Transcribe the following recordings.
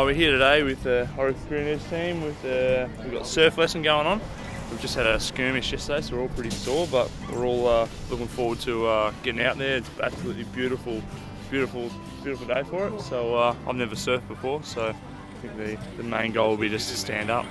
We're here today with the ORICA-GreenEDGE team. We've got a surf lesson going on. We've just had a skirmish yesterday, so we're all pretty sore, but we're all looking forward to getting out there. It's absolutely beautiful day for it. So I've never surfed before, so I think the main goal will be just to stand up.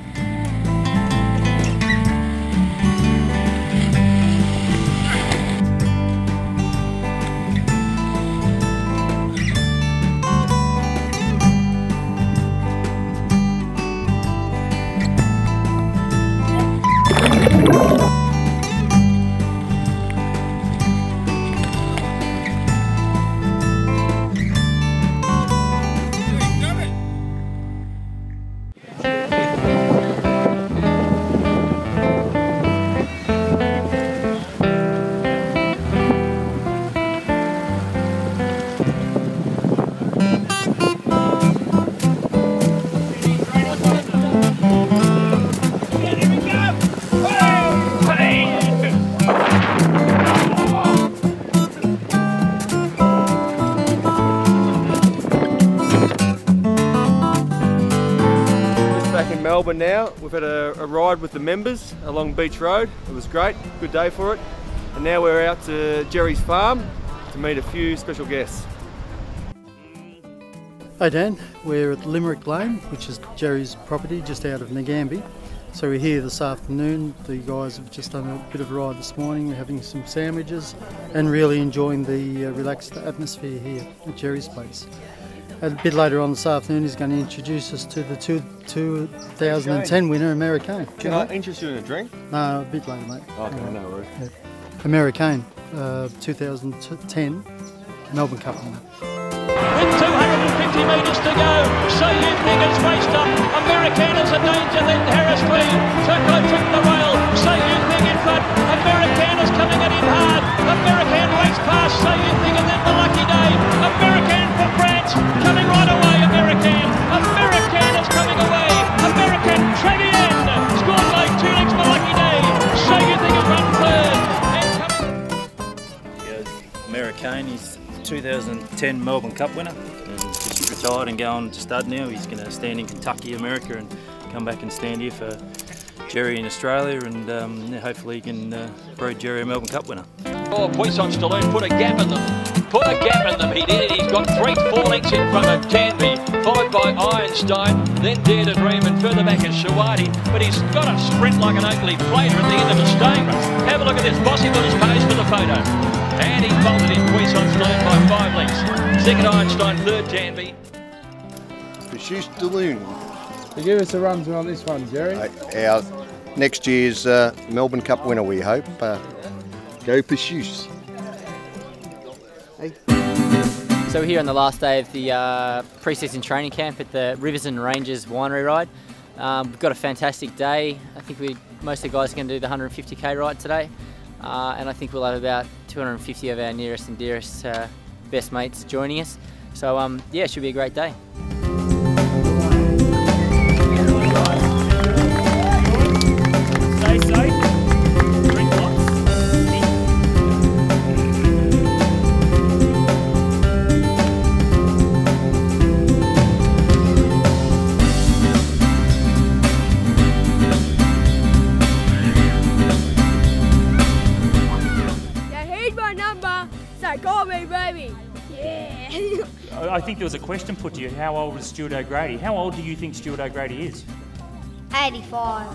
Melbourne now. We've had a ride with the members along Beach Road. It was great, good day for it. And now we're out to Gerry's farm to meet a few special guests. Hey Dan, we're at Limerick Lane, which is Gerry's property just out of Nagambie. So we're here this afternoon. The guys have just done a bit of a ride this morning. We're having some sandwiches and really enjoying the relaxed atmosphere here at Gerry's place. A bit later on this afternoon, he's going to introduce us to the 2010 winner, Americain. Can I interest you in a drink? No, a bit later, mate. Okay, no worries. Yeah. Americain, 2010 Melbourne Cup winner. With 250 metres to go, So You Think It's raced up. Americain is a danger, then Harris Lee. Turco took the rail, So You Think in front. Americain is coming at him hard. Americain raced past So You Think, and then the lucky day. Americain for France, coming right away. Americain is coming away. Americain dragging in, scored by 2 lengths for lucky day. So You Think has run third. Americain, he's 2010 Melbourne Cup winner, and just retired and going to stud now. He's going to stand in Kentucky, America, and come back and stand here for Gerry in Australia, and hopefully he can breed Gerry a Melbourne Cup winner. Oh, Puissance De Lune put a gap in them. He did it. He's got 3-4 lengths in front of Nagambie, followed by Einstein, then Dare to Dream, and further back is Shawadi. But he's got a sprint like an Oakley Plater at the end of a staying race. Have a look at this. Bossy Willis posed for the photo. And he bolted in Puissance De Lune by 5 lengths. Second Einstein, third Nagambie. Puissance De Lune. So give us a run on this one, Gerry. Our next year's Melbourne Cup winner, we hope. Go Puissance. Hey. So we're here on the last day of the pre-season training camp at the Rivers and Ranges Winery ride. We've got a fantastic day. I think most of the guys are going to do the 150k ride today. And I think we'll have about 250 of our nearest and dearest best mates joining us. So yeah, it should be a great day. Stay safe. Drink lots. Call me, baby. Yeah. I think there was a question put to you. How old is Stuart O'Grady? How old do you think Stuart O'Grady is? 85.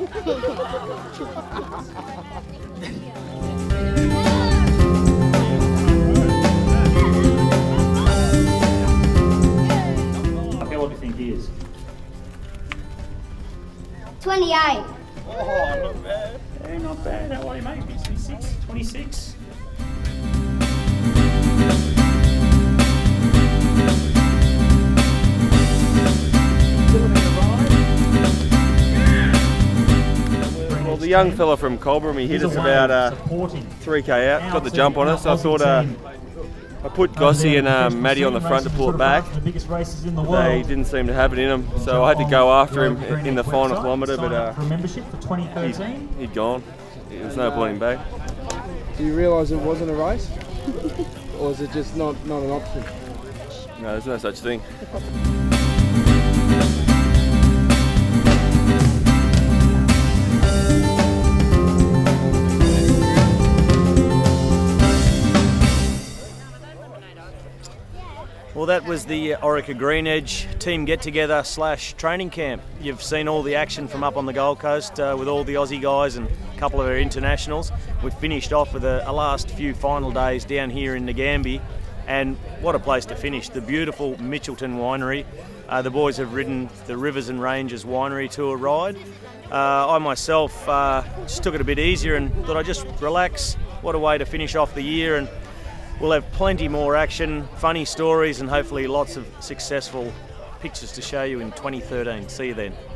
How old do you think he is? 28. Oh, not bad. Yeah, not bad. How old are you, mate? 26? 26? Well, the young fella from Colburn, he hit us about 3k out, got the jump on us, so I thought I put Gossie and Maddie on the front to pull it back. They didn't seem to have it in them, so I had to go after him in the final kilometre, but he'd gone. There was no point in back. Do you realise it wasn't a race? Or is it just not an option? No, there's no such thing. Well, that was the ORICA-GreenEDGE team get-together / training camp. You've seen all the action from up on the Gold Coast with all the Aussie guys and a couple of our internationals. We've finished off with a last few final days down here in Nagambie, and what a place to finish. The beautiful Mitchelton Winery. The boys have ridden the Rivers and Ranges Winery Tour ride. I myself just took it a bit easier and thought I'd just relax. What a way to finish off the year, and we'll have plenty more action, funny stories, and hopefully lots of successful pictures to show you in 2013. See you then.